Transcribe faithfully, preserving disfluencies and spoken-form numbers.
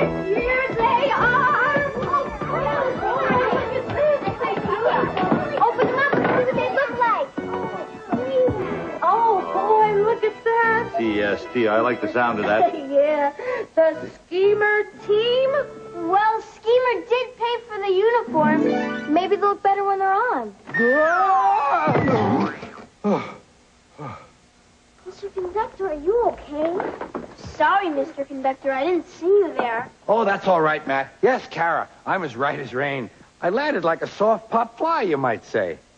Here they are! Open them up and see what they look like. Oh, boy, look at that. T S T, I like the sound of that. Yeah, the Schemer team. Well, Schemer did pay for the uniforms. Maybe they'll look better when they're on. Mister Conductor, are you okay? Sorry, Mister Conductor, I didn't see you there. Oh, that's all right, Matt. Yes, Kara, I'm as right as rain. I landed like a soft pop fly, you might say.